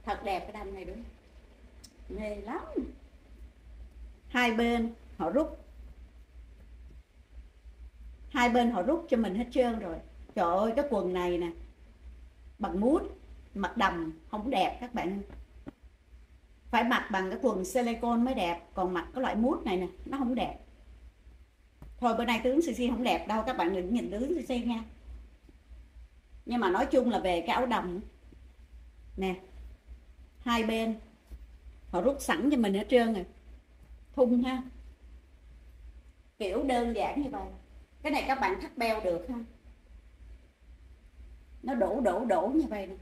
Thật đẹp cái đầm này đúng, mê lắm. Hai bên họ rút, hai bên họ rút cho mình hết trơn rồi. Trời ơi cái quần này nè, bằng mút, mặc đầm không đẹp các bạn. Phải mặc bằng cái quần silicone mới đẹp, còn mặc cái loại mút này nè nó không đẹp. Thôi bữa nay tướng CC không đẹp đâu, các bạn đừng nhìn tướng CC nha. Nhưng mà nói chung là về cái áo đầm nè, hai bên họ rút sẵn cho mình hết trơn rồi, thun ha, kiểu đơn giản như vậy. Cái này các bạn thắt beo được ha, nó đổ như vậy nè.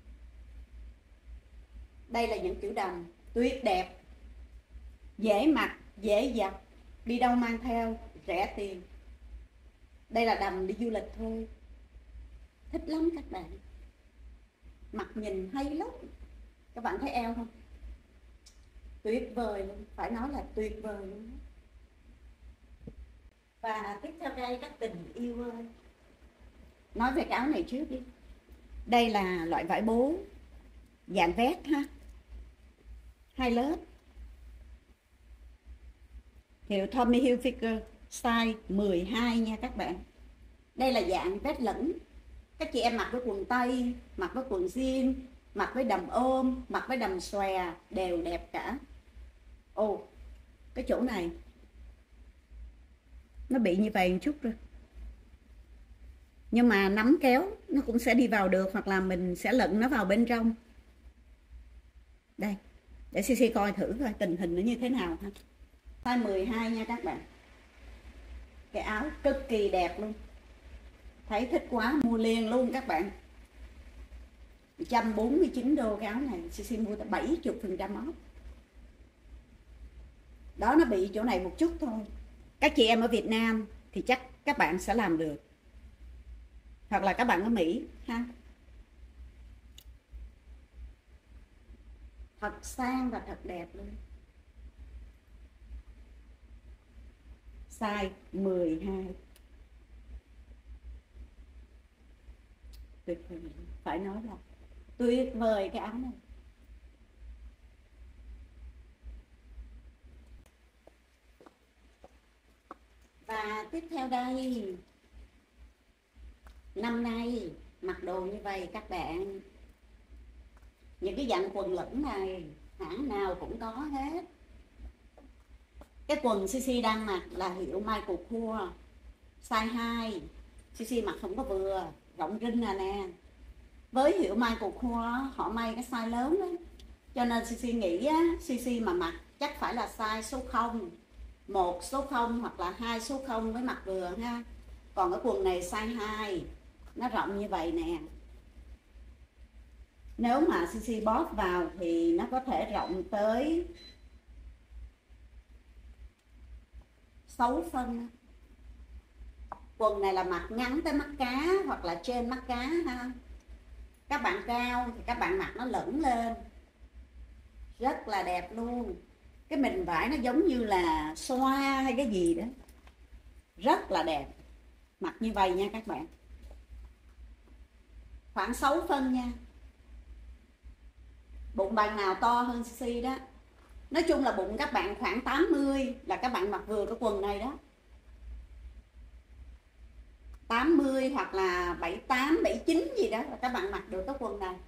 Đây là những kiểu đầm tuyệt đẹp, dễ mặc, dễ giặt, đi đâu mang theo, rẻ tiền. Đây là đầm đi du lịch thôi, thích lắm các bạn, mặc nhìn hay lắm. Các bạn thấy eo không, tuyệt vời luôn, phải nói là tuyệt vời luôn. Và tiếp theo đây các tình yêu ơi, nói về cái áo này trước đi. Đây là loại vải bố dạng vest ha, hai lớp, hiệu Tommy Hilfiger, size 12 nha các bạn. Đây là dạng vest lửng, các chị em mặc với quần tây, mặc với quần jean, mặc với đầm ôm, mặc với đầm xòe đều đẹp cả. Ồ, cái chỗ này nó bị như vậy một chút rồi, nhưng mà nắm kéo nó cũng sẽ đi vào được, hoặc là mình sẽ lận nó vào bên trong. Đây, để CC coi thử coi tình hình nó như thế nào ha. Size 12 nha các bạn. Cái áo cực kỳ đẹp luôn, thấy thích quá mua liền luôn các bạn. 149 đô cái áo này, CC mua tới 70% off. Đó, nó bị chỗ này một chút thôi. Các chị em ở Việt Nam thì chắc các bạn sẽ làm được, hoặc là các bạn ở Mỹ ha. Thật sang và thật đẹp luôn. Size 12. Tuyệt vời, phải nói là tuyệt vời cái áo này. Và tiếp theo đây, năm nay mặc đồ như vậy các bạn, những cái dạng quần lửng này hãng nào cũng có hết. Cái quần CC đang mặc là hiệu Michael Kors, size 2. CC mặc không có vừa, rộng rinh nè. Với hiệu Michael Kors họ may cái size lớn đó, cho nên CC nghĩ á, CC mà mặc chắc phải là size số 0, 1 số 0 hoặc là 2 số 0 mới mặc vừa ha. Còn cái quần này size 2, nó rộng như vậy nè. Nếu mà CC bóp vào thì nó có thể rộng tới 6 phân. Quần này là mặc ngắn tới mắt cá hoặc là trên mắt cá ha. Các bạn cao thì các bạn mặc nó lửng lên, rất là đẹp luôn. Cái mình vải nó giống như là xoa hay cái gì đó, rất là đẹp. Mặc như vậy nha các bạn, khoảng 6 phân nha. Bụng bạn nào to hơn CC đó, nói chung là bụng các bạn khoảng 80 là các bạn mặc vừa cái quần này đó. 80 hoặc là 78, 79 gì đó là các bạn mặc được cái quần này.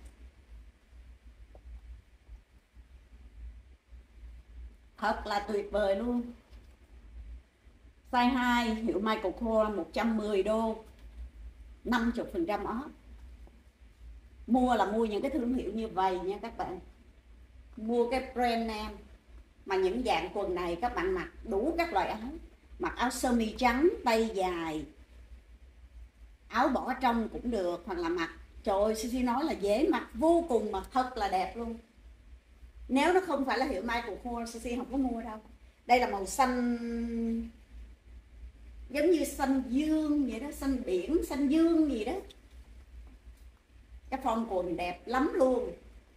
Thật là tuyệt vời luôn. Size 2 hiệu Michael Kors, 110 đô, 50% off. Mua là mua những cái thương hiệu như vậy nha các bạn, mua cái brand name. Mà những dạng quần này các bạn mặc đủ các loại áo, mặc áo sơ mi trắng tay dài, áo bỏ trong cũng được, hoặc là mặc, trời ơi CC nói là dễ mặc vô cùng mà thật là đẹp luôn. Nếu nó không phải là hiệu Michael Kors CC không có mua đâu. Đây là màu xanh, giống như xanh dương vậy đó, xanh biển, xanh dương gì đó. Cái form quần đẹp lắm luôn.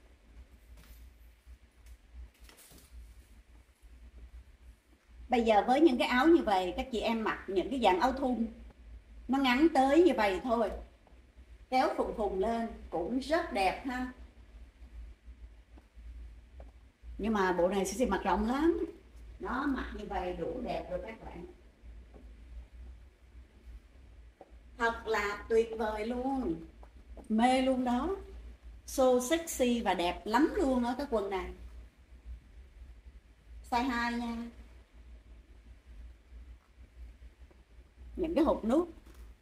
Bây giờ với những cái áo như vậy, các chị em mặc những cái dạng áo thun nó ngắn tới như vậy thôi, kéo phùng phùng lên cũng rất đẹp ha. Nhưng mà bộ này Sisi mặc rộng lắm, nó mặc như vậy đủ đẹp rồi các bạn, thật là tuyệt vời luôn, mê luôn đó, so sexy và đẹp lắm luôn đó cái quần này, size 2 nha. Những cái hộp nút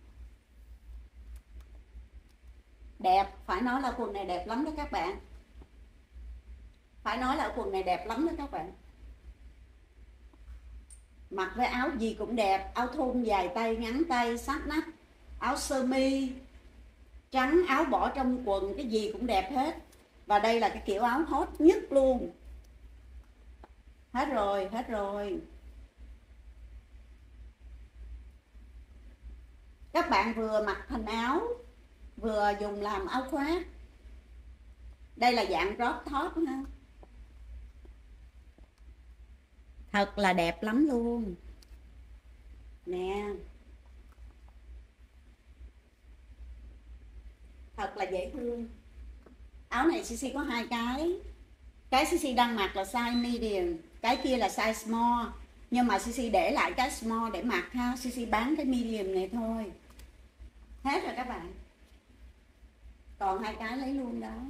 đẹp, phải nói là quần này đẹp lắm đó các bạn, phải nói là quần này đẹp lắm đó các bạn, mặc với áo gì cũng đẹp, áo thun dài tay ngắn tay sát nách, áo sơ mi trắng, áo bỏ trong quần, cái gì cũng đẹp hết. Và đây là cái kiểu áo hot nhất luôn. Hết rồi, hết rồi. Các bạn vừa mặc thành áo, vừa dùng làm áo khoác. Đây là dạng crop top ha. Thật là đẹp lắm luôn. Nè. Thật là dễ thương. Áo này Sisi có hai cái. Cái Sisi đang mặc là size medium, cái kia là size small. Nhưng mà Sisi để lại cái small để mặc ha. Sisi bán cái medium này thôi. Hết rồi các bạn. Còn hai cái lấy luôn đó.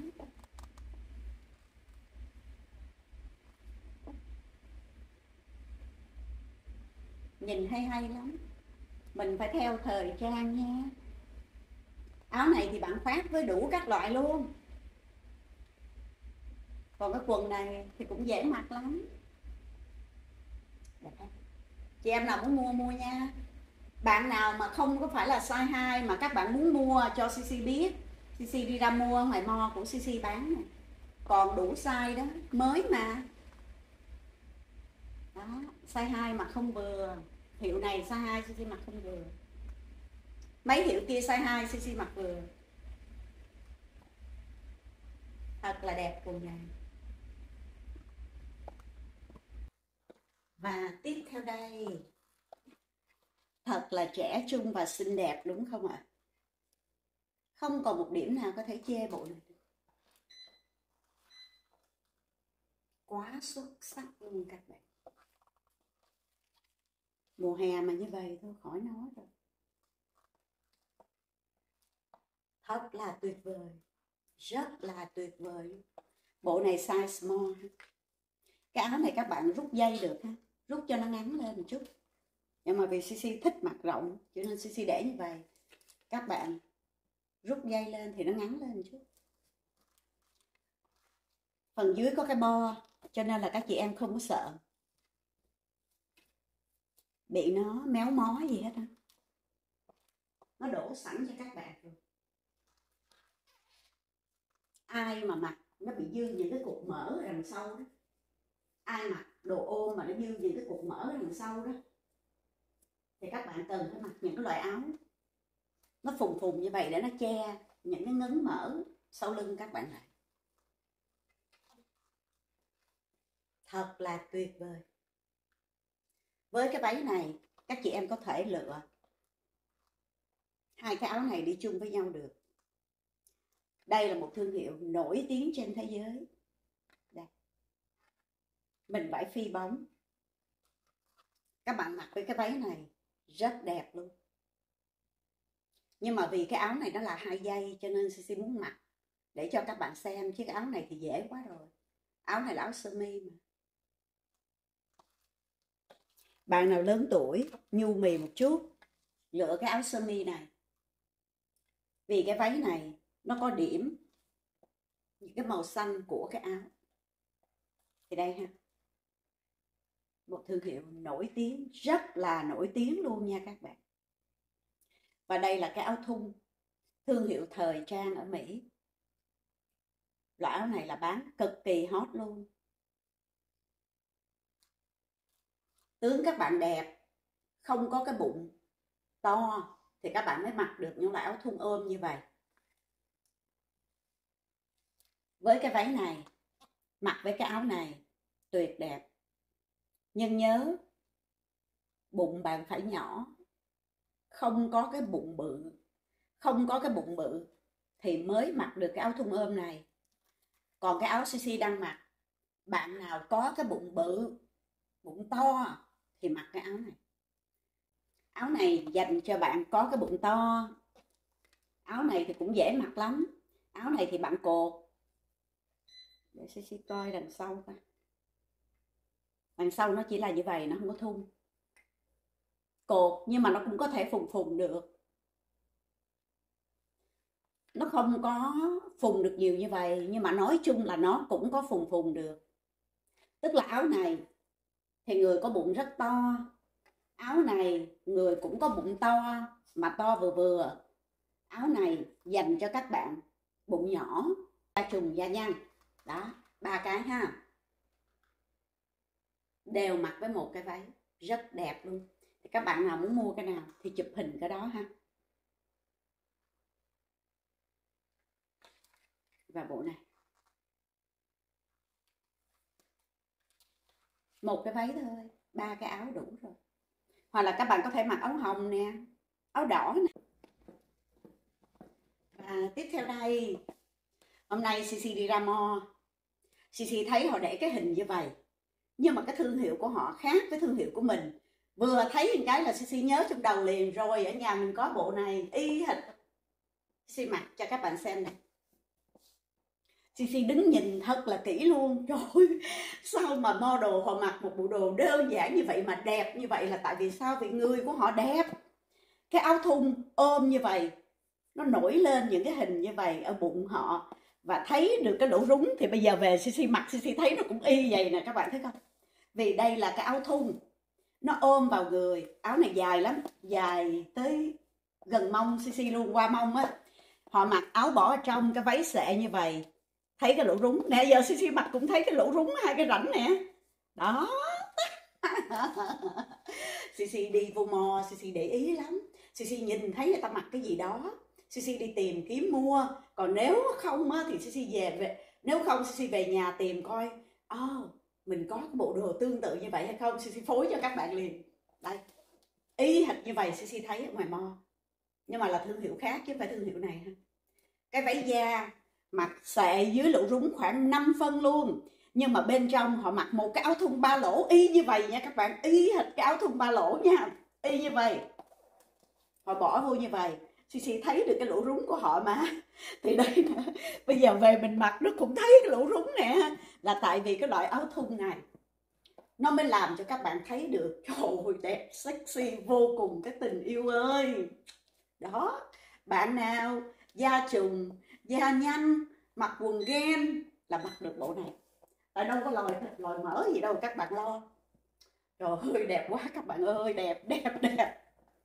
Nhìn hay hay lắm. Mình phải theo thời trang nha. Áo này thì bạn khoác với đủ các loại luôn. Còn cái quần này thì cũng dễ mặc lắm. Chị em nào muốn mua mua nha. Bạn nào mà không có phải là size 2 mà các bạn muốn mua cho Sisi biết, Sisi đi ra mua ngoài mall của Sisi bán này. Còn đủ size đó, mới mà. Đó, size 2 mà không vừa. Hiệu này size 2 Sisi mặc không vừa. Mấy hiệu kia size 2 Sisi mặc vừa. Thật là đẹp quần này. Và tiếp theo đây, thật là trẻ trung và xinh đẹp đúng không ạ? Không còn một điểm nào có thể chê bộ này được. Quá xuất sắc luôn các bạn. Mùa hè mà như vậy thôi khỏi nói rồi. Thật là tuyệt vời. Rất là tuyệt vời. Bộ này size small. Cái áo này các bạn rút dây được ha. Rút cho nó ngắn lên một chút. Nhưng mà vì Sisi thích mặc rộng cho nên Sisi để như vậy. Các bạn rút dây lên thì nó ngắn lên một chút. Phần dưới có cái bo cho nên là các chị em không có sợ bị nó méo mó gì hết á. Nó đổ sẵn cho các bạn rồi. Ai mà mặc nó bị dư những cái cục mỡ ở đằng sau đó, ai mặc đồ ôm mà nó dư những cái cục mỡ ở đằng sau đó, thì các bạn cần phải mặc những cái loại áo nó phùng phùng như vậy để nó che những cái ngấn mỡ sau lưng các bạn lại. Thật là tuyệt vời. Với cái váy này các chị em có thể lựa hai cái áo này đi chung với nhau được. Đây là một thương hiệu nổi tiếng trên thế giới. Đây. Mình vải phi bóng. Các bạn mặc với cái váy này rất đẹp luôn. Nhưng mà vì cái áo này nó là 2 dây cho nên Sisi muốn mặc để cho các bạn xem, chứ cái áo này thì dễ quá rồi. Áo này là áo sơ mi mà. Bạn nào lớn tuổi, nhu mì một chút, lựa cái áo sơ mi này. Vì cái váy này nó có điểm những cái màu xanh của cái áo. Thì đây ha. Một thương hiệu nổi tiếng, rất là nổi tiếng luôn nha các bạn. Và đây là cái áo thun, thương hiệu thời trang ở Mỹ. Loại áo này là bán cực kỳ hot luôn. Tướng các bạn đẹp, không có cái bụng to thì các bạn mới mặc được những loại áo thun ôm như vậy. Với cái váy này, mặc với cái áo này tuyệt đẹp. Nhưng nhớ, bụng bạn phải nhỏ, không có cái bụng bự. Không có cái bụng bự thì mới mặc được cái áo thun ôm này. Còn cái áo Sisi đang mặc Bạn nào có cái bụng bự, bụng to thì mặc cái áo này. Áo này dành cho bạn có cái bụng to. Áo này thì cũng dễ mặc lắm. Áo này thì bạn cột. Để Sisi coi đằng sau coi. Đằng sau nó chỉ là như vậy, nó không có thun. Cột nhưng mà nó cũng có thể phùng phùng được. Nó không có phùng được nhiều như vậy, nhưng mà nói chung là nó cũng có phùng phùng được. Tức là áo này thì người có bụng rất to. Áo này người cũng có bụng to mà to vừa vừa. Áo này dành cho các bạn bụng nhỏ, da trùng, da nhăn. Đó, 3 cái ha. Đều mặc với một cái váy rất đẹp luôn. Thì các bạn nào muốn mua cái nào thì chụp hình cái đó ha. Và bộ này. Một cái váy thôi, 3 cái áo đủ rồi. Hoặc là các bạn có thể mặc áo hồng nè, áo đỏ nè. Và tiếp theo đây, hôm nay Sisi đi ra mall, Sisi thấy họ để cái hình như vậy, nhưng mà cái thương hiệu của họ khác với thương hiệu của mình. Vừa thấy một cái là Sisi nhớ trong đầu liền rồi. Ở nhà mình có bộ này y hệt. Sisi mặc cho các bạn xem này. Sisi đứng nhìn thật là kỹ luôn. Trời ơi, sao mà model họ mặc một bộ đồ đơn giản như vậy mà đẹp như vậy? Là tại vì sao? Vì người của họ đẹp. Cái áo thun ôm như vậy, nó nổi lên những cái hình như vậy ở bụng họ, và thấy được cái lỗ rúng. Thì bây giờ về Sisi mặc, Sisi thấy nó cũng y vậy nè, các bạn thấy không? Vì đây là cái áo thun, nó ôm vào người. Áo này dài lắm, dài tới gần mông Sisi luôn, qua mông á. Họ mặc áo bỏ ở trong cái váy xệ như vậy, thấy cái lỗ rúng nè. Giờ Sisi mặc cũng thấy cái lỗ rúng, hai cái rãnh nè. Đó. Sisi đi vô mò, Sisi để ý lắm. Sisi nhìn thấy người ta mặc cái gì đó, Sisi đi tìm kiếm mua. Còn nếu không thì Sisi nếu không Sisi về nhà tìm coi mình có cái bộ đồ tương tự như vậy hay không. Sisi phối cho các bạn liền. Đây, y hệt như vậy Sisi thấy ở ngoài mall, nhưng mà là thương hiệu khác chứ không phải thương hiệu này ha. Cái váy da mặc xệ dưới lỗ rúng khoảng 5 phân luôn, nhưng mà bên trong họ mặc một cái áo thun 3 lỗ y như vậy nha các bạn, y hệt cái áo thun 3 lỗ nha, y như vậy. Họ bỏ vô như vậy, Sisi thấy được cái lỗ rúng của họ mà. Thì đây nè, bây giờ về mình mặc nó cũng thấy cái lỗ rúng nè. Là tại vì cái loại áo thun này nó mới làm cho các bạn thấy được, trời ơi, đẹp, sexy vô cùng cái tình yêu ơi. Đó, bạn nào da trùng, da nhăn, mặc quần gen là mặc được bộ này. Tại đâu có lòi thịt lòi mỡ gì đâu các bạn lo. Trời ơi, đẹp quá các bạn ơi, đẹp, đẹp, đẹp.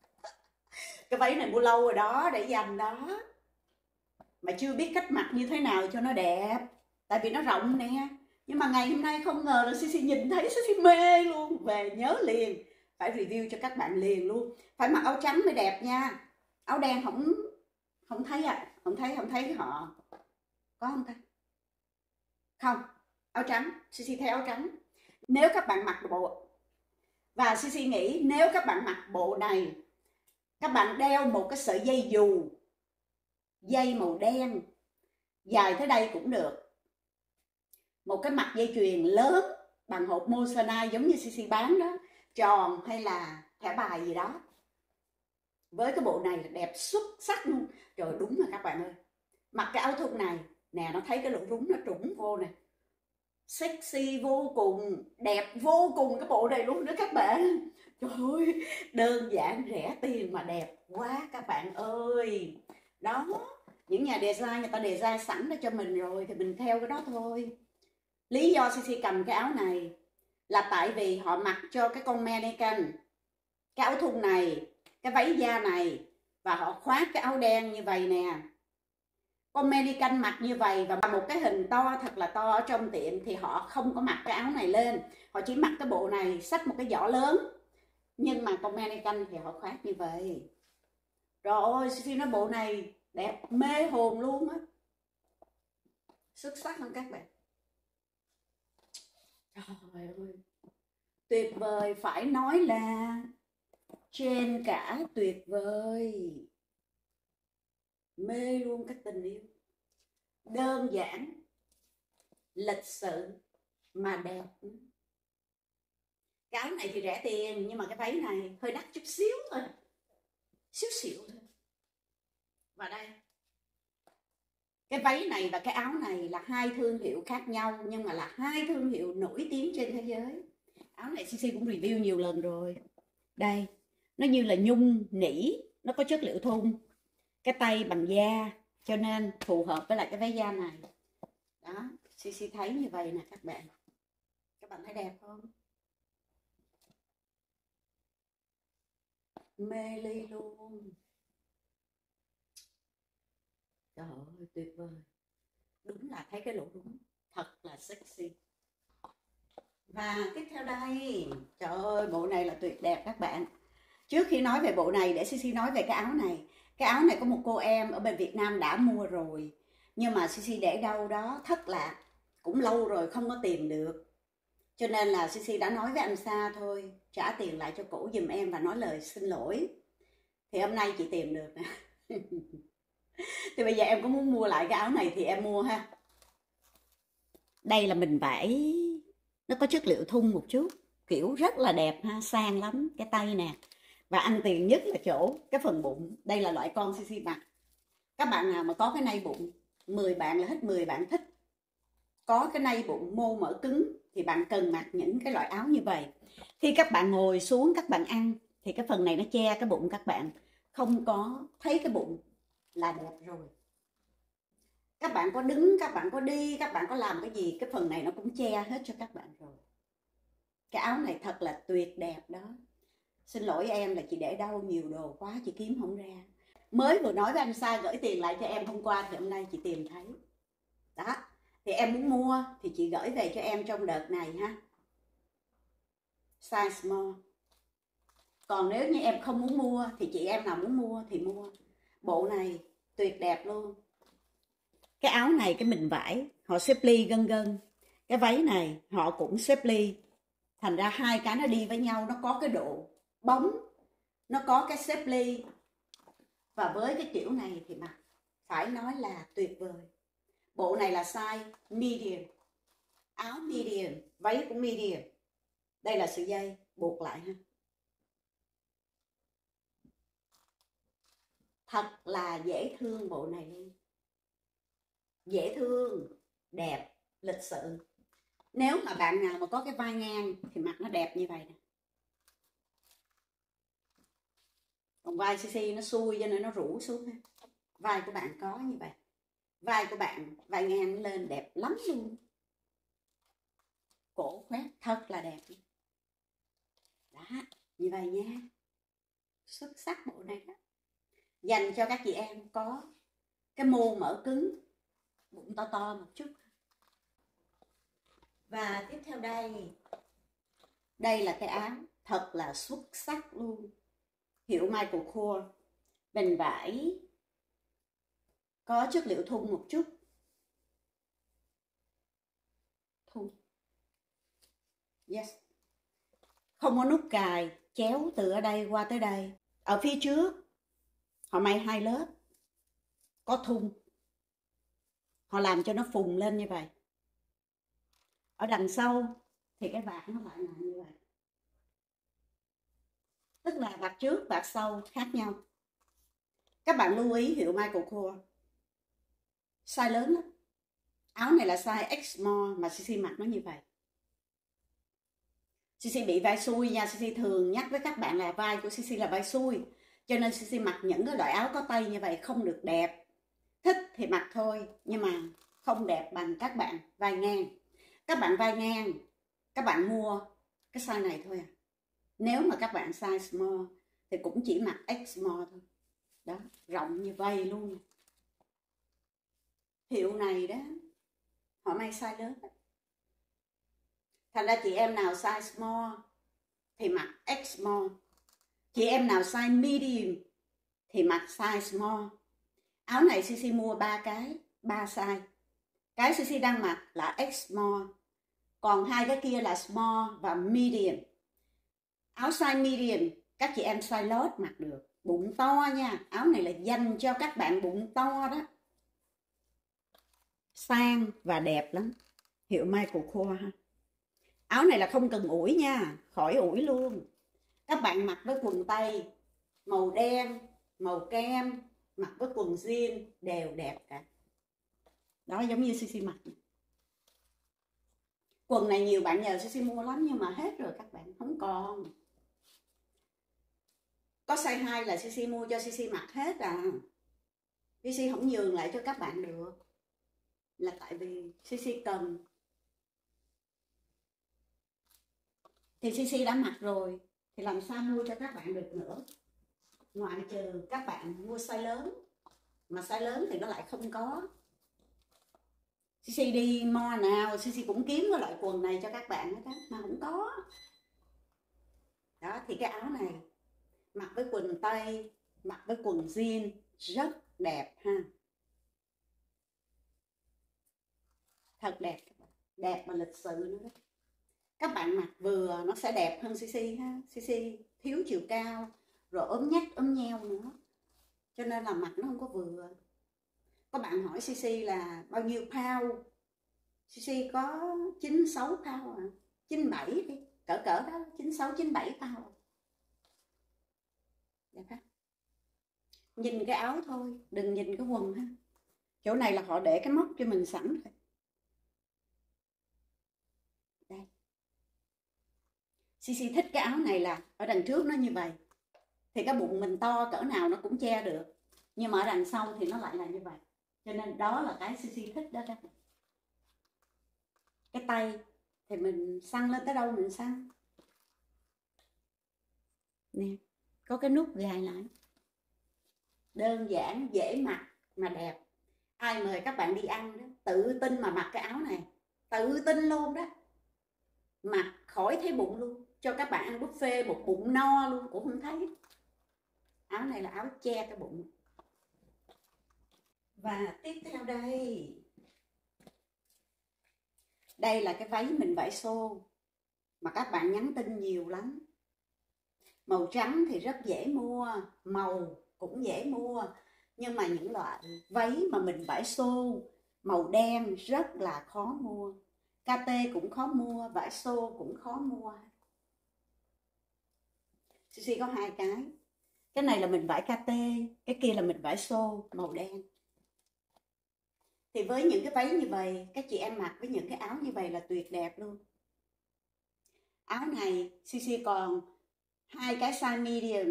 Cái váy này mua lâu rồi đó, để dành đó. Mà chưa biết cách mặc như thế nào cho nó đẹp. Tại vì nó rộng nè. Nhưng mà ngày hôm nay không ngờ là Sisi nhìn thấy Sisi mê luôn. Về nhớ liền, phải review cho các bạn liền luôn. Phải mặc áo trắng mới đẹp nha. Áo đen không thấy à, không thấy họ. Có không ta? Không, áo trắng, Sisi thấy áo trắng. Nếu các bạn mặc bộ, và Sisi nghĩ nếu các bạn mặc bộ này, các bạn đeo một cái sợi dây dù, dây màu đen dài tới đây cũng được, một cái mặt dây chuyền lớn bằng hộp Moissanite giống như Sisi bán đó, tròn hay là thẻ bài gì đó, với cái bộ này là đẹp xuất sắc luôn. Trời, đúng rồi các bạn ơi, mặc cái áo thun này nè, nó thấy cái lỗ rúng nó trũng vô nè, sexy vô cùng, đẹp vô cùng cái bộ này luôn đó các bạn. Trời ơi, đơn giản rẻ tiền mà đẹp quá các bạn ơi. Đó, những nhà design người ta design sẵn ra cho mình rồi thì mình theo cái đó thôi. Lý do Sisi cầm cái áo này là tại vì họ mặc cho cái con mannequin cái áo thun này, cái váy da này, và họ khoác cái áo đen như vậy nè. Con mannequin mặc như vậy và một cái hình to thật là to ở trong tiệm thì họ không có mặc cái áo này lên, họ chỉ mặc cái bộ này, xách một cái giỏ lớn. Nhưng mà con mannequin thì họ khoác như vậy. Rồi ôi, Sisi nói bộ này đẹp mê hồn luôn á, xuất sắc không các bạn? Trời ơi, tuyệt vời, phải nói là trên cả tuyệt vời. Mê luôn cái tình yêu đơn giản, lịch sự mà đẹp. Cái áo này thì rẻ tiền, nhưng mà cái váy này hơi đắt chút xíu thôi, xíu xíu thôi. Và đây, cái váy này và cái áo này là hai thương hiệu khác nhau, nhưng mà là hai thương hiệu nổi tiếng trên thế giới. Áo này CC cũng review nhiều lần rồi. Đây, nó như là nhung nỉ, nó có chất liệu thun, cái tay bằng da, cho nên phù hợp với lại cái váy da này. Đó, CC thấy như vậy nè các bạn. Các bạn thấy đẹp không? Mê ly luôn. Trời ơi, tuyệt vời. Đúng là thấy cái lỗ đúng, thật là sexy. Và tiếp theo đây, trời ơi, bộ này là tuyệt đẹp các bạn. Trước khi nói về bộ này, để CC nói về cái áo này. Cái áo này có một cô em ở bên Việt Nam đã mua rồi, nhưng mà CC để đâu đó thất lạc, cũng lâu rồi không có tìm được. Cho nên là CC đã nói với anh Sa thôi, trả tiền lại cho cổ giùm em và nói lời xin lỗi. Thì hôm nay chị tìm được nè. Thì bây giờ em có muốn mua lại cái áo này thì em mua ha. Đây là mình vải, nó có chất liệu thun một chút, kiểu rất là đẹp ha, sang lắm. Cái tay nè, và ăn tiền nhất là chỗ cái phần bụng. Đây là loại con CC mặc. Các bạn nào mà có cái nây bụng, 10 bạn là hết 10 bạn thích. Có cái nây bụng mô mỡ cứng thì bạn cần mặc những cái loại áo như vậy. Khi các bạn ngồi xuống các bạn ăn thì cái phần này nó che cái bụng các bạn, không có thấy cái bụng là đẹp rồi. Các bạn có đứng, các bạn có đi, các bạn có làm cái gì, cái phần này nó cũng che hết cho các bạn rồi. Cái áo này thật là tuyệt đẹp đó. Xin lỗi em là chị để đâu nhiều đồ quá, chị kiếm không ra. Mới vừa nói với anh Sa gửi tiền lại cho em hôm qua thì hôm nay chị tìm thấy. Đó, thì em muốn mua thì chị gửi về cho em trong đợt này ha. Size small. Còn nếu như em không muốn mua thì chị em nào muốn mua thì mua. Bộ này tuyệt đẹp luôn. Cái áo này cái mình vải họ xếp ly gân gân. Cái váy này họ cũng xếp ly. Thành ra hai cái nó đi với nhau, nó có cái độ bóng, nó có cái xếp ly. Và với cái kiểu này thì mặc phải nói là tuyệt vời. Bộ này là size medium, áo medium, váy cũng medium. Đây là sợi dây buộc lại ha. Thật là dễ thương bộ này luôn. Dễ thương, đẹp, lịch sự. Nếu mà bạn nào mà có cái vai ngang thì mặc nó đẹp như vậy nè. Còn vai CC nó xuôi cho nên nó rũ xuống ha. Vai của bạn có như vậy. Vai của bạn, vai ngang lên đẹp lắm luôn. Cổ khoét thật là đẹp. Đó, như vậy nha. Xuất sắc bộ này đó. Dành cho các chị em có cái mô mỡ cứng, bụng to to một chút. Và tiếp theo đây, đây là cái áo thật là xuất sắc luôn. Hiệu Michael Kors. Mình vải có chất liệu thun một chút. Thun. Yes. Không có nút cài, chéo từ ở đây qua tới đây. Ở phía trước, họ may hai lớp. Có thun. Họ làm cho nó phùng lên như vậy. Ở đằng sau thì cái vạt nó lại là như vậy. Tức là vạt trước, vạt sau khác nhau. Các bạn lưu ý hiệu Michael Kors. Size lớn lắm. Áo này là size X small mà CC mặc nó như vậy. CC bị vai xuôi nha. CC thường nhắc với các bạn là vai của CC là vai xuôi. Cho nên CC mặc những cái loại áo có tay như vậy không được đẹp. Thích thì mặc thôi, nhưng mà không đẹp bằng các bạn vai ngang. Các bạn vai ngang, các bạn mua cái size này thôi à. Nếu mà các bạn size small thì cũng chỉ mặc X small thôi. Đó, rộng như vậy luôn. Hiệu này đó, họ may size lớn đó. Thành ra chị em nào size small thì mặc X small. Chị em nào size medium thì mặc size small. Áo này CC mua 3 cái, 3 size. Cái CC đang mặc là X small. Còn hai cái kia là small và medium. Áo size medium các chị em size lót mặc được. Bụng to nha. Áo này là dành cho các bạn bụng to đó. Sang và đẹp lắm. Hiệu Michael Kors ha. Áo này là không cần ủi nha, khỏi ủi luôn. Các bạn mặc với quần tây màu đen, màu kem, mặc với quần jean đều đẹp cả. Đó, giống như Sisi mặc. Quần này nhiều bạn nhờ Sisi mua lắm nhưng mà hết rồi các bạn, không còn. Có size 2 là Sisi mua cho Sisi mặc hết à. Sisi không nhường lại cho các bạn được. Là tại vì Sisi cần. Thì Sisi đã mặc rồi thì làm sao mua cho các bạn được nữa. Ngoại trừ các bạn mua size lớn. Mà size lớn thì nó lại không có. Sisi đi mall nào Sisi cũng kiếm cái loại quần này cho các bạn hết á, mà không có. Đó, thì cái áo này mặc với quần tây, mặc với quần jean rất đẹp ha. Thật đẹp, đẹp mà lịch sự nữa đó. Các bạn mặc vừa nó sẽ đẹp hơn Sisi ha. Sisi thiếu chiều cao, rồi ốm nhách ốm nheo nữa, cho nên là mặc nó không có vừa. Có bạn hỏi Sisi là bao nhiêu pound? Sisi có 96 pound à, 97 đi, cỡ đó, 96 97 pound. Đẹp ha. Nhìn cái áo thôi, đừng nhìn cái quần ha. Chỗ này là họ để cái móc cho mình sẵn rồi. Đây. Sisi thích cái áo này là ở đằng trước nó như vậy. Thì cái bụng mình to cỡ nào nó cũng che được. Nhưng mà ở đằng sau thì nó lại là như vậy. Cho nên đó là cái Sisi thích đó các bạn. Cái tay thì mình xăng lên tới đâu mình xăng. Nè, có cái nút gài lại. Đơn giản, dễ mặc mà đẹp. Ai mời các bạn đi ăn đó, tự tin mà mặc cái áo này. Tự tin luôn đó. Mặc khỏi thấy bụng luôn. Cho các bạn ăn buffet một bụng no luôn cũng không thấy. Áo này là áo che cái bụng. Và tiếp theo đây. Đây là cái váy mình vải xô. Mà các bạn nhắn tin nhiều lắm. Màu trắng thì rất dễ mua. Màu cũng dễ mua. Nhưng mà những loại váy mà mình vải xô màu đen rất là khó mua. KT cũng khó mua, vải xô cũng khó mua. Sisi có hai cái. Cái này là mình vải KT, cái kia là mình vải xô màu đen. Thì với những cái váy như vậy, các chị em mặc với những cái áo như vậy là tuyệt đẹp luôn. Áo này Sisi còn hai cái size medium.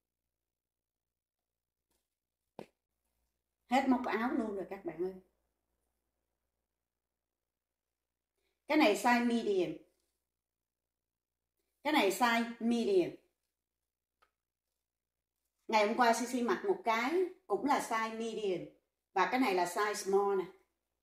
Hết móc áo luôn rồi các bạn ơi. Cái này size medium. Cái này size medium. Ngày hôm qua Sisi mặc một cái cũng là size medium. Và cái này là size small nè.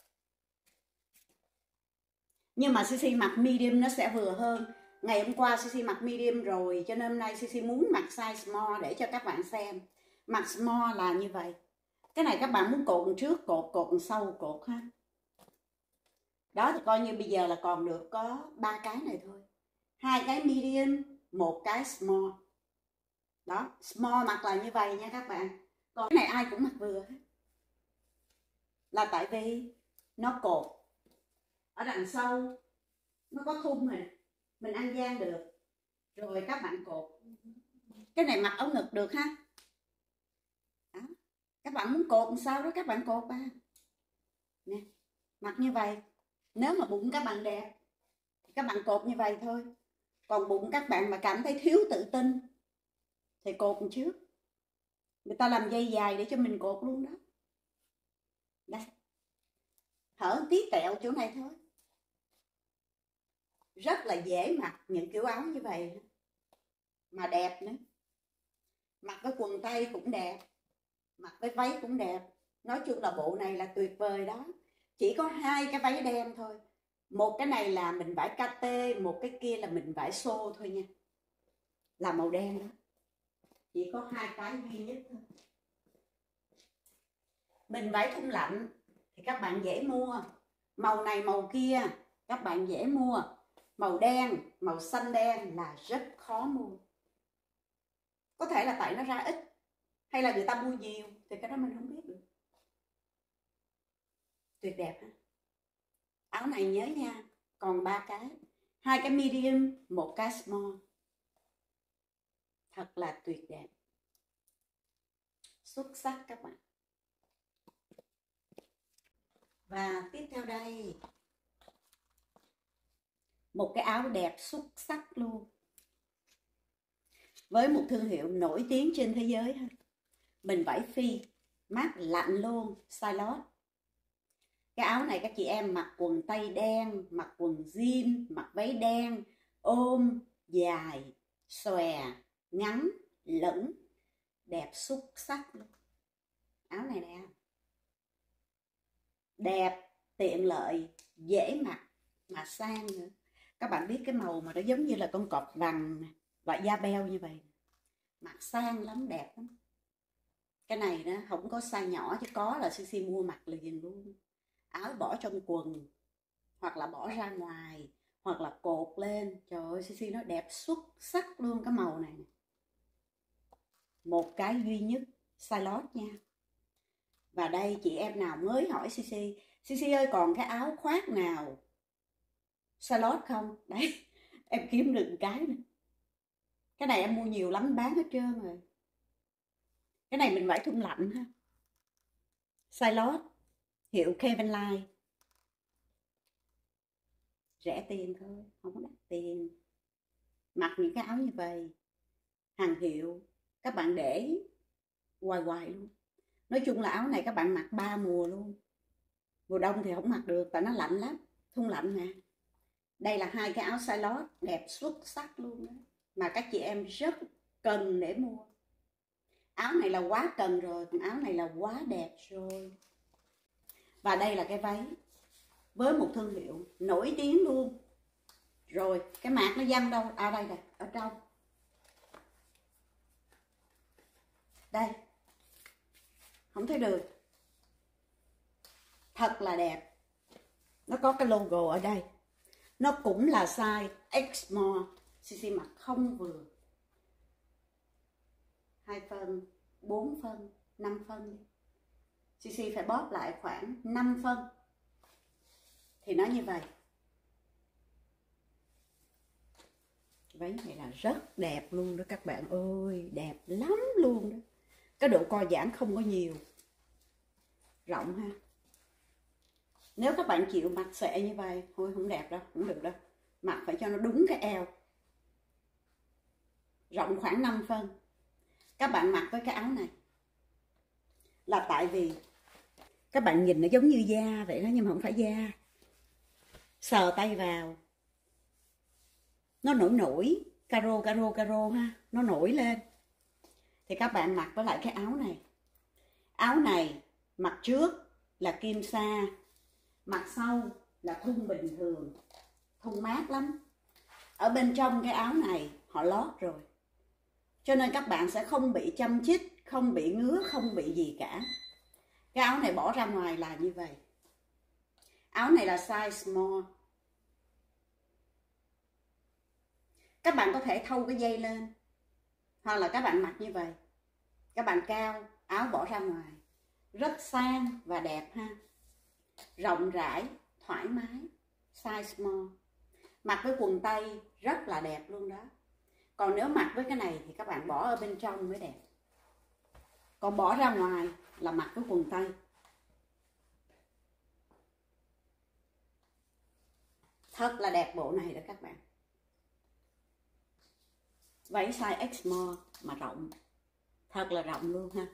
Nhưng mà Sisi mặc medium nó sẽ vừa hơn. Ngày hôm qua Sisi mặc medium rồi, cho nên hôm nay Sisi muốn mặc size small để cho các bạn xem. Mặc small là như vậy. Cái này các bạn muốn cột trước cột, cột sau cột ha. Đó thì coi như bây giờ là còn được có 3 cái này thôi. 2 cái medium, 1 cái small. Đó, small mặc là như vậy nha các bạn. Còn cái này ai cũng mặc vừa hết. Là tại vì nó cột ở đằng sau, nó có thun này, mình ăn gian được. Rồi các bạn cột. Cái này mặc áo ngực được ha. Đó. Các bạn muốn cột sao đó các bạn cột ba. Nè, mặc như vậy. Nếu mà bụng các bạn đẹp thì các bạn cột như vậy thôi. Còn bụng các bạn mà cảm thấy thiếu tự tin thì cột một trước. Người ta làm dây dài để cho mình cột luôn đó. Đây. Hở tí tẹo chỗ này thôi. Rất là dễ mặc những kiểu áo như vậy. Mà đẹp nữa. Mặc với quần tây cũng đẹp. Mặc với váy cũng đẹp. Nói chung là bộ này là tuyệt vời đó. Chỉ có hai cái váy đen thôi. Một cái này là mình vải KT, một cái kia là mình vải xô thôi nha. Là màu đen đó. Chỉ có hai cái duy nhất thôi. Mình vải thun lạnh thì các bạn dễ mua. Màu này màu kia các bạn dễ mua. Màu đen, màu xanh đen là rất khó mua. Có thể là tại nó ra ít, hay là người ta mua nhiều, thì cái đó mình không biết được. Tuyệt đẹp ha. Áo này nhớ nha, còn 3 cái. hai cái medium, một cái small. Thật là tuyệt đẹp, xuất sắc các bạn. Và tiếp theo đây, một cái áo đẹp xuất sắc luôn, với một thương hiệu nổi tiếng trên thế giới. Mình vải phi, mát lạnh luôn, size lót. Cái áo này các chị em mặc quần tây đen, mặc quần jean, mặc váy đen, ôm, dài, xòe, ngắn, lửng, đẹp xuất sắc luôn. Áo này nè, đẹp, tiện lợi, dễ mặc mà sang nữa. Các bạn biết cái màu mà nó giống như là con cọp vàng loại da beo như vậy, mặc sang lắm, đẹp lắm. Cái này đó không có size nhỏ, chứ có là Sisi mua mặc liền luôn. Áo bỏ trong quần, hoặc là bỏ ra ngoài, hoặc là cột lên. Trời ơi, Sisi nó đẹp xuất sắc luôn. Cái màu này một cái duy nhất, size lót nha. Và đây chị em nào mới hỏi Sisi ơi còn cái áo khoác nào size lót không? Đấy, em kiếm được cái nữa. Cái này em mua nhiều lắm, bán hết trơn rồi. Cái này mình vải thun lạnh ha, size lót, hiệu Kevin Line, rẻ tiền thôi, không có đắt tiền. Mặc những cái áo như vậy, hàng hiệu, các bạn để hoài hoài luôn. Nói chung là áo này các bạn mặc 3 mùa luôn. Mùa đông thì không mặc được, tại nó lạnh lắm, thun lạnh nè. Đây là hai cái áo size lót đẹp xuất sắc luôn đó, mà các chị em rất cần để mua. Áo này là quá cần rồi, còn áo này là quá đẹp rồi. Và đây là cái váy với một thương hiệu nổi tiếng luôn. Rồi cái mạc nó văng đâu? À đây nè, ở trong đây, không thấy được. Thật là đẹp. Nó có cái logo ở đây. Nó cũng là size X small. Sisi mặc không vừa. 2 phân, 4 phân, 5 phân. Sisi phải bóp lại khoảng 5 phân. Thì nó như vậy. Váy này là rất đẹp luôn đó các bạn ơi. Đẹp lắm luôn đó. Cái độ co giãn không có nhiều. Rộng ha. Nếu các bạn chịu mặc xệ như vậy, thôi không đẹp đâu, không được đâu. Mặc phải cho nó đúng cái eo. Rộng khoảng 5 phân. Các bạn mặc với cái áo này là tại vì các bạn nhìn nó giống như da vậy đó, nhưng mà không phải da. Sờ tay vào, nó nổi nổi, caro ha, nó nổi lên. Thì các bạn mặc với lại cái áo này. Áo này mặt trước là kim sa, mặt sau là thun bình thường, thun mát lắm. Ở bên trong cái áo này họ lót rồi, cho nên các bạn sẽ không bị châm chích, không bị ngứa, không bị gì cả. Cái áo này bỏ ra ngoài là như vậy. Áo này là size small. Các bạn có thể thâu cái dây lên, hoặc là các bạn mặc như vậy. Các bạn cao, áo bỏ ra ngoài, rất sang và đẹp ha. Rộng rãi, thoải mái, size small. Mặc với quần tây rất là đẹp luôn đó. Còn nếu mặc với cái này thì các bạn bỏ ở bên trong mới đẹp. Còn bỏ ra ngoài là mặc với quần tây. Thật là đẹp bộ này đó các bạn. Váy size X small mà rộng. Thật là rộng luôn ha.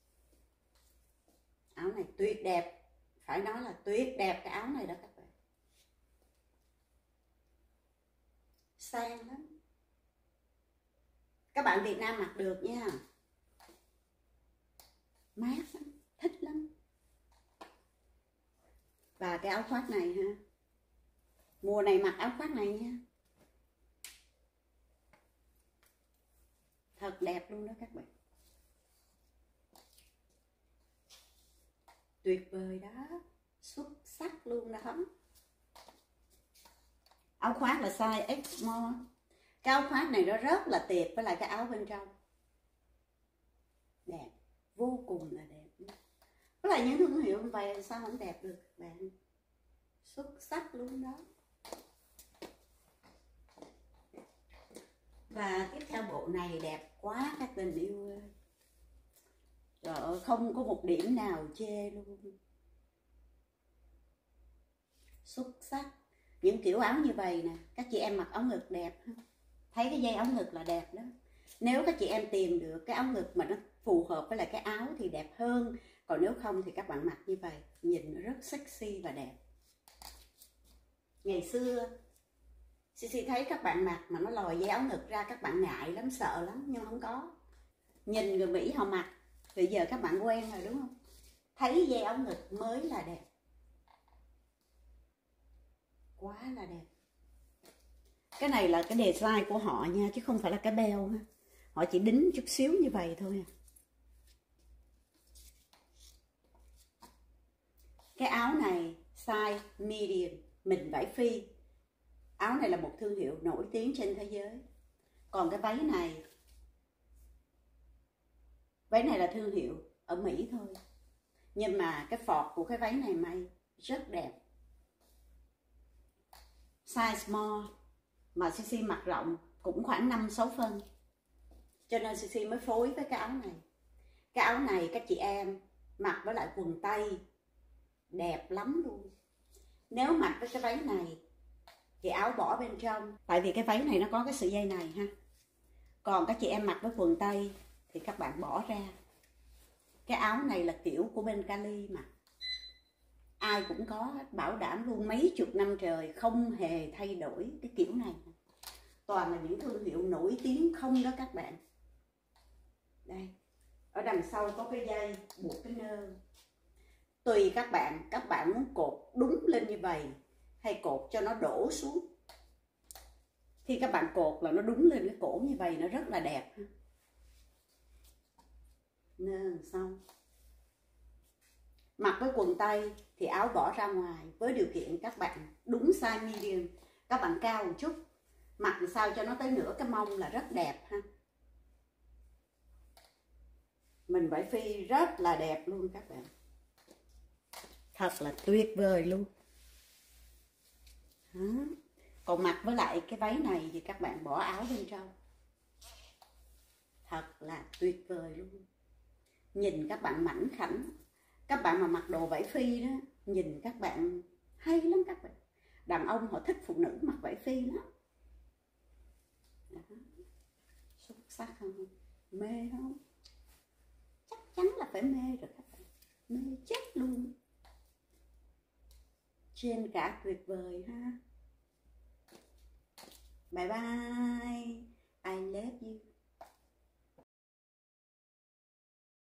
Áo này tuyệt đẹp. Phải nói là tuyệt đẹp cái áo này đó các bạn. Sang lắm. Các bạn Việt Nam mặc được nha. Mát lắm, thích lắm. Và cái áo khoác này ha. Mùa này mặc áo khoác này nha. Thật đẹp luôn đó các bạn. Tuyệt vời đó. Xuất sắc luôn đó. Áo khoác là size X small. Cái áo khoác này nó rất là tiệp với lại cái áo bên trong. Đẹp. Vô cùng là đẹp. Với lại những thương hiệu như vậy sao không đẹp được các bạn. Xuất sắc luôn đó. Và tiếp theo bộ này đẹp quá các tình yêu ơi. Trời ơi, không có một điểm nào chê luôn. Xuất sắc. Những kiểu áo như vậy nè, các chị em mặc áo ngực đẹp không? Thấy cái dây áo ngực là đẹp đó. Nếu các chị em tìm được cái áo ngực mà nó phù hợp với lại cái áo thì đẹp hơn. Còn nếu không thì các bạn mặc như vậy, nhìn nó rất sexy và đẹp. Ngày xưa Sisi thấy các bạn mặc mà nó lòi dây áo ngực ra, các bạn ngại lắm, sợ lắm, nhưng không có. Nhìn người Mỹ họ mặc, bây giờ các bạn quen rồi đúng không? Thấy dây áo ngực mới là đẹp. Quá là đẹp. Cái này là cái design của họ nha, chứ không phải là cái beo ha. Họ chỉ đính chút xíu như vậy thôi à. Cái áo này size medium, mình vải Phi. Áo này là một thương hiệu nổi tiếng trên thế giới. Còn cái váy này là thương hiệu ở Mỹ thôi. Nhưng mà cái phọt của cái váy này may rất đẹp. Size small mà Sisi mặc rộng cũng khoảng 5-6 phân. Cho nên Sisi mới phối với cái áo này. Cái áo này các chị em mặc với lại quần tây đẹp lắm luôn. Nếu mặc với cái váy này thì áo bỏ bên trong, tại vì cái váy này nó có cái sợi dây này ha. Còn các chị em mặc với quần tây thì các bạn bỏ ra. Cái áo này là kiểu của bên Cali mà, ai cũng có, bảo đảm luôn mấy chục năm trời không hề thay đổi cái kiểu này. Toàn là những thương hiệu nổi tiếng không đó các bạn. Đây, ở đằng sau có cái dây buộc cái nơ. Tùy các bạn muốn cột đúng lên như vậy hay cột cho nó đổ xuống. Khi các bạn cột là nó đúng lên cái cổ như vậy, nó rất là đẹp. Nơ xong. Mặc với quần tây thì áo bỏ ra ngoài, với điều kiện các bạn đúng size medium, các bạn cao một chút, mặc sao cho nó tới nửa cái mông là rất đẹp ha. Mình vải Phi rất là đẹp luôn các bạn. Thật là tuyệt vời luôn. Đó. Còn mặc với lại cái váy này thì các bạn bỏ áo bên trong. Thật là tuyệt vời luôn. Nhìn các bạn mảnh khảnh. Các bạn mà mặc đồ vải Phi đó, nhìn các bạn hay lắm các bạn. Đàn ông họ thích phụ nữ mặc vải Phi lắm. Đó. Xuất sắc không? Mê không? Chắc chắn là phải mê rồi các bạn. Mê chết luôn. Trên cả tuyệt vời ha. Bye bye. I love you.